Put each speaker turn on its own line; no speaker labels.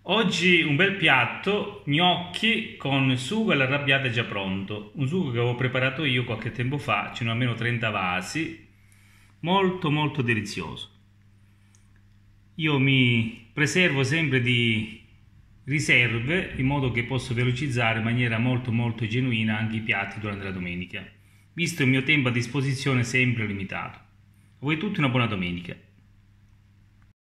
Oggi un bel piatto, gnocchi con sugo all'arrabbiata già pronto, un sugo che avevo preparato io qualche tempo fa, ce ne ho almeno 30 vasi, molto molto delizioso. Io mi preservo sempre di riserve in modo che posso velocizzare in maniera molto molto genuina anche i piatti durante la domenica, visto il mio tempo a disposizione sempre limitato. A voi tutti una buona domenica.